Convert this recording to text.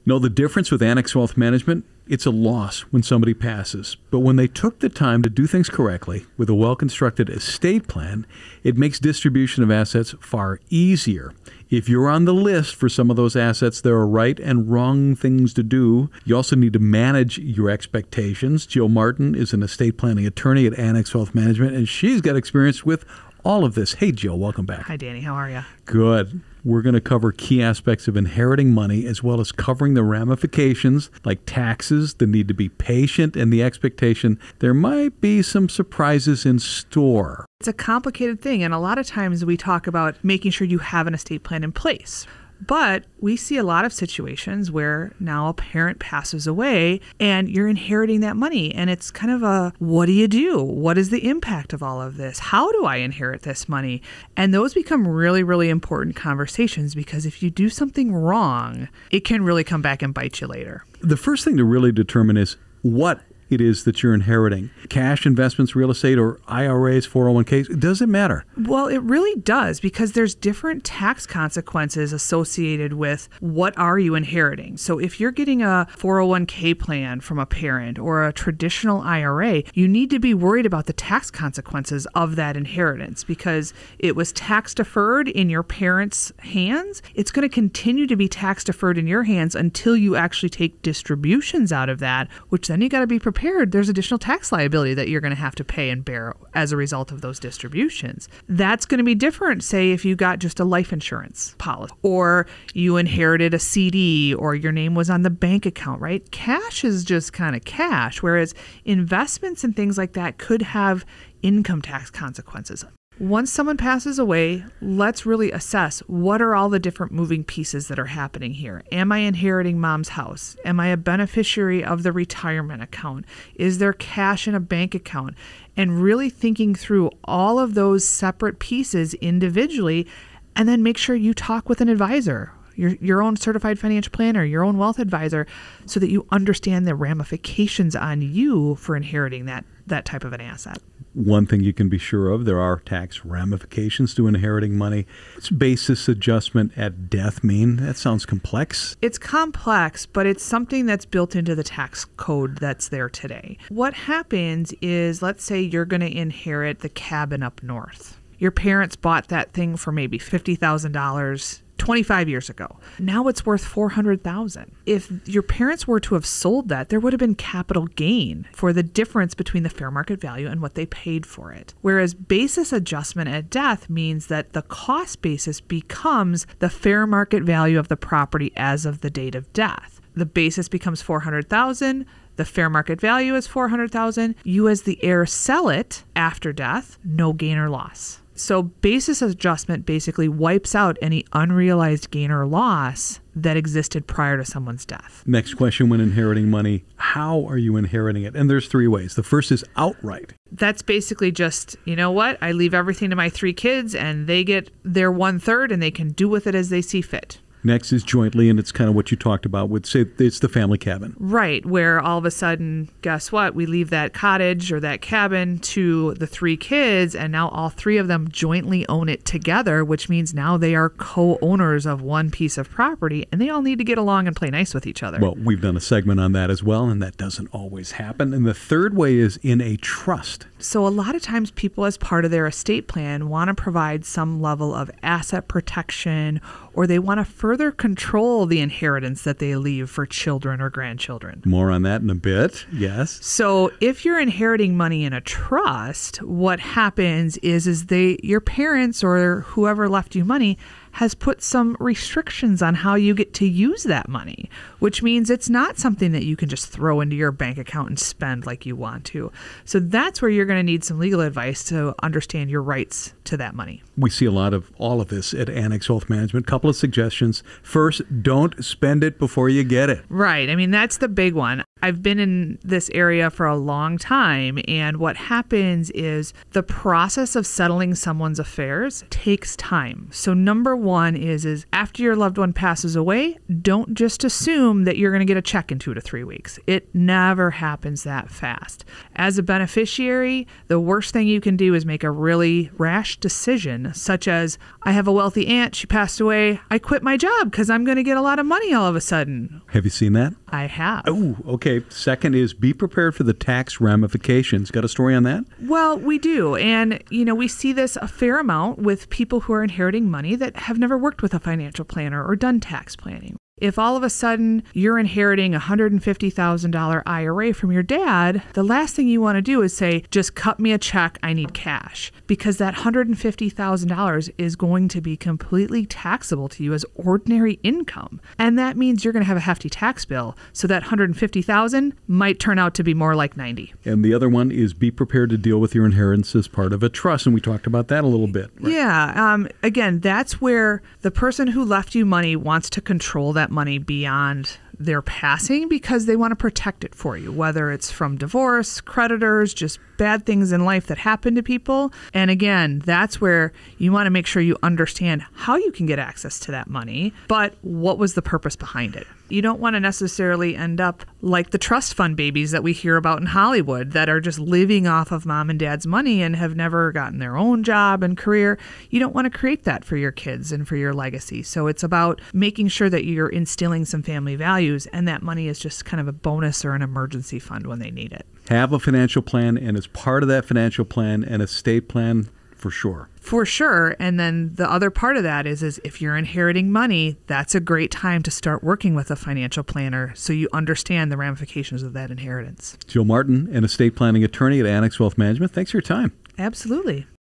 No, the difference with Annex Wealth Management, it's a loss when somebody passes. But when they took the time to do things correctly with a well-constructed estate plan, it makes distribution of assets far easier. If you're on the list for some of those assets, there are right and wrong things to do. You also need to manage your expectations. Jill Martin is an estate planning attorney at Annex Wealth Management, and she's got experience with all of this. Hey, Jill, welcome back. Hi, Danny. How are you? Good. We're going to cover key aspects of inheriting money as well as covering the ramifications like taxes, the need to be patient, and the expectation there might be some surprises in store. It's a complicated thing, and a lot of times we talk about making sure you have an estate plan in place. But we see a lot of situations where now a parent passes away and you're inheriting that money. And it's kind of a, what do you do? What is the impact of all of this? How do I inherit this money? And those become really, really important conversations, because if you do something wrong, it can really come back and bite you later. The first thing to really determine is what it is that you're inheriting. Cash, investments, real estate, or IRAs, 401ks, it doesn't matter. Well, it really does, because there's different tax consequences associated with what are you inheriting. So if you're getting a 401k plan from a parent or a traditional IRA, you need to be worried about the tax consequences of that inheritance, because it was tax deferred in your parents' hands. It's going to continue to be tax deferred in your hands until you actually take distributions out of that, which then you got to be prepared. There's additional tax liability that you're going to have to pay and bear as a result of those distributions. That's going to be different, say, if you got just a life insurance policy, or you inherited a CD, or your name was on the bank account, right? Cash is just kind of cash, whereas investments and things like that could have income tax consequences. Once someone passes away, let's really assess what are all the different moving pieces that are happening here. Am I inheriting mom's house? Am I a beneficiary of the retirement account? Is there cash in a bank account? And really thinking through all of those separate pieces individually, and then make sure you talk with an advisor, your own certified financial planner, your own wealth advisor, so that you understand the ramifications on you for inheriting that type of an asset. One thing you can be sure of, there are tax ramifications to inheriting money. What's basis adjustment at death mean? That sounds complex. It's complex, but it's something that's built into the tax code that's there today. What happens is, let's say you're going to inherit the cabin up north. Your parents bought that thing for maybe $50,000 25 years ago. Now it's worth $400,000. If your parents were to have sold that, there would have been capital gain for the difference between the fair market value and what they paid for it. Whereas basis adjustment at death means that the cost basis becomes the fair market value of the property as of the date of death. The basis becomes $400,000. The fair market value is $400,000. You as the heir sell it after death, no gain or loss. So basis adjustment basically wipes out any unrealized gain or loss that existed prior to someone's death. Next question, when inheriting money, how are you inheriting it? And there's three ways. The first is outright. That's basically just, you know what? I leave everything to my 3 kids and they get their 1/3 and they can do with it as they see fit. Next is jointly, and it's kind of what you talked about with, say, it's the family cabin. Right, where all of a sudden, guess what? We leave that cottage or that cabin to the 3 kids, and now all 3 of them jointly own it together, which means now they are co-owners of one piece of property, and they all need to get along and play nice with each other. Well, we've done a segment on that as well, and that doesn't always happen. And the third way is in a trust. So a lot of times people, as part of their estate plan, want to provide some level of asset protection, or they want to further control the inheritance that they leave for children or grandchildren. More on that in a bit, yes. So if you're inheriting money in a trust, what happens is your parents or whoever left you money has put some restrictions on how you get to use that money, which means it's not something that you can just throw into your bank account and spend like you want to. So that's where you're going to need some legal advice to understand your rights to that money. We see a lot of all of this at Annex Wealth Management. Couple of suggestions. First, don't spend it before you get it. Right. I mean, that's the big one. I've been in this area for a long time, and what happens is the process of settling someone's affairs takes time. So number one is after your loved one passes away, don't just assume that you're going to get a check in 2 to 3 weeks. It never happens that fast. As a beneficiary, the worst thing you can do is make a really rash rash decision, such as, I have a wealthy aunt, she passed away, I quit my job because I'm going to get a lot of money all of a sudden. Have you seen that? I have. Oh, okay. Second is be prepared for the tax ramifications. Got a story on that? Well, we do. And, we see this a fair amount with people who are inheriting money that have never worked with a financial planner or done tax planning. If all of a sudden you're inheriting a $150,000 IRA from your dad, the last thing you want to do is say, just cut me a check, I need cash. Because that $150,000 is going to be completely taxable to you as ordinary income. And that means you're going to have a hefty tax bill. So that $150,000 might turn out to be more like $90,000. And the other one is be prepared to deal with your inheritance as part of a trust. And we talked about that a little bit. Right? Yeah. Again, that's where the person who left you money wants to control that money beyond their passing because they want to protect it for you, whether it's from divorce, creditors, just bad things in life that happen to people. And again, that's where you want to make sure you understand how you can get access to that money, but what was the purpose behind it? You don't want to necessarily end up like the trust fund babies that we hear about in Hollywood that are just living off of mom and dad's money and have never gotten their own job and career. You don't want to create that for your kids and for your legacy. So it's about making sure that you're instilling some family values and that money is just kind of a bonus or an emergency fund when they need it. Have a financial plan, and as part of that financial plan, an estate plan for sure. For sure. And then the other part of that is if you're inheriting money, that's a great time to start working with a financial planner so you understand the ramifications of that inheritance. Jill Martin, an estate planning attorney at Annex Wealth Management. Thanks for your time. Absolutely.